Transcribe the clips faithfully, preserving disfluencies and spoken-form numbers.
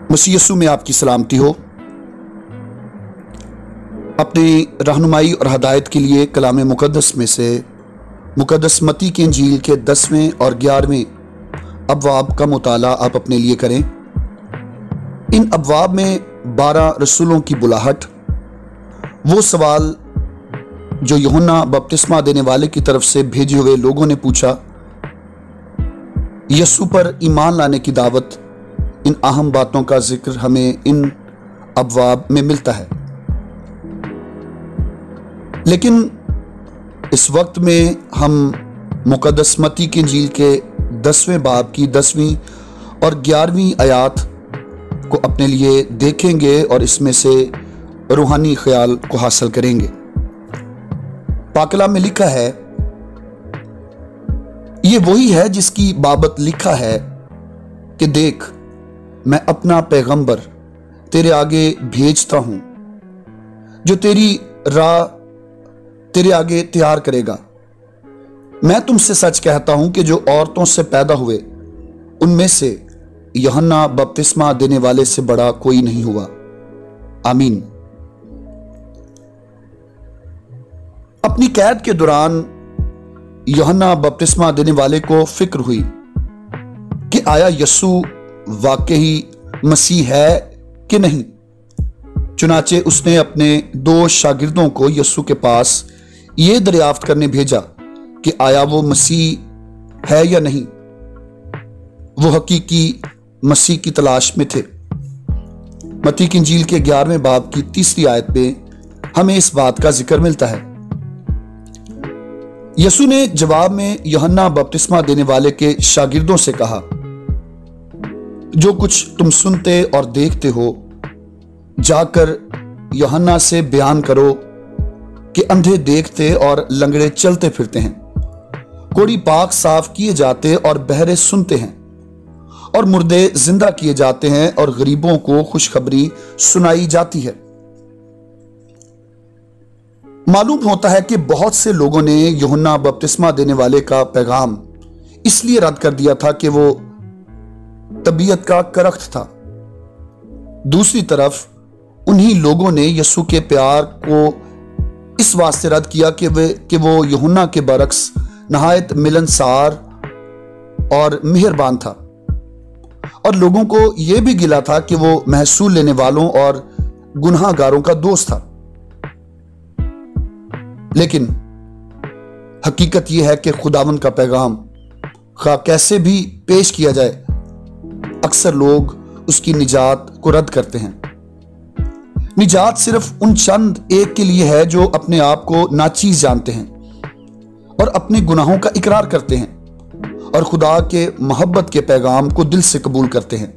मसीह यीशु में आपकी सलामती हो। अपनी रहनुमाई और हदायत के लिए कलाम मुक़द्दस में से मुक़द्दस मत्ती की इंजील के दसवें और ग्यारहवें अबवाब का मुताला आप अपने लिए करें। इन अबवाब में बारह रसूलों की बुलाहट, वो सवाल जो यूहन्ना बपतिस्मा देने वाले की तरफ से भेजे हुए लोगों ने पूछा, यीशु पर ईमान लाने की दावत, इन अहम बातों का जिक्र हमें इन अबवाब में मिलता है। लेकिन इस वक्त में हम मुक़द्दस मत्ती की इंजील के दसवें बाब की दसवीं और ग्यारहवीं आयात को अपने लिए देखेंगे और इसमें से रूहानी ख्याल को हासिल करेंगे। पाक कलाम में लिखा है, ये वही है जिसकी बाबत लिखा है कि देख, मैं अपना पैगंबर तेरे आगे भेजता हूं, जो तेरी राह तेरे आगे तैयार करेगा। मैं तुमसे सच कहता हूं कि जो औरतों से पैदा हुए उनमें से यूहन्ना बपतिस्मा देने वाले से बड़ा कोई नहीं हुआ। आमीन। अपनी कैद के दौरान यूहन्ना बपतिस्मा देने वाले को फिक्र हुई कि आया यीशु वाकई मसीह है कि नहीं। चुनाचे उसने अपने दो शागिर्दों को यीशु के पास यह दरियाफ्त करने भेजा कि आया वो मसीह है या नहीं। वो हकीकी मसीह की तलाश में थे। मत्ती की इंजील के ग्यारहवें बाब की तीसरी आयत में हमें इस बात का जिक्र मिलता है। यीशु ने जवाब में यूहन्ना बपतिस्मा देने वाले के शागिर्दों से कहा, जो कुछ तुम सुनते और देखते हो, जाकर यूहन्ना से बयान करो कि अंधे देखते और लंगड़े चलते फिरते हैं, कोढ़ी पाक साफ किए जाते और बहरे सुनते हैं, और मुर्दे जिंदा किए जाते हैं, और गरीबों को खुशखबरी सुनाई जाती है। मालूम होता है कि बहुत से लोगों ने यूहन्ना बपतिस्मा देने वाले का पैगाम इसलिए रद्द कर दिया था कि वो तबीयत का करख्त था। दूसरी तरफ उन्हीं लोगों ने यीशु के प्यार को इस वास्ते रद्द किया कि वे कि वो यूहन्ना के बरक्स नहायत मिलनसार और मेहरबान था, और लोगों को यह भी गिला था कि वो महसूल लेने वालों और गुनाहगारों का दोस्त था। लेकिन हकीकत यह है कि खुदावंद का पैगाम खा कैसे भी पेश किया जाए, अक्सर लोग उसकी निजात को रद्द करते हैं। निजात सिर्फ उन चंद एक के लिए है जो अपने आप को नाचीज जानते हैं और अपने गुनाहों का इकरार करते हैं और खुदा के मोहब्बत के पैगाम को दिल से कबूल करते हैं।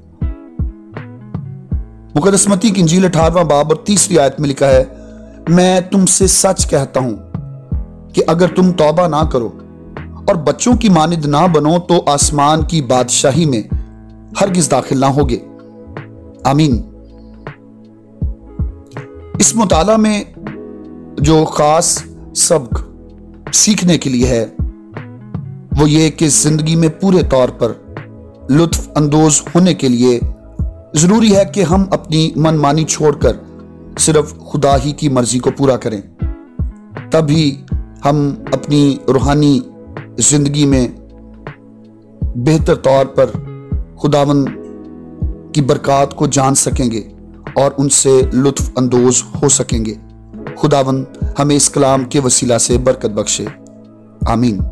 मुक़द्दस मत्ती की इंजील अठारहवां बाब और तीसरी आयत में लिखा है, मैं तुमसे सच कहता हूं कि अगर तुम तौबा ना करो और बच्चों की मानिद ना बनो तो आसमान की बादशाही में हरगिज दाखिल ना होगे। आमीन। इस मुताला में जो खास सबक सीखने के लिए है वो ये कि जिंदगी में पूरे तौर पर लुत्फ अंदोज होने के लिए जरूरी है कि हम अपनी मनमानी छोड़कर सिर्फ खुदा ही की मर्जी को पूरा करें। तभी हम अपनी रूहानी जिंदगी में बेहतर तौर पर खुदावंद की बरकत को जान सकेंगे और उनसे लुत्फ अंदोज हो सकेंगे। खुदावंद हमें इस कलाम के वसीला से बरकत बख्शे। आमीन।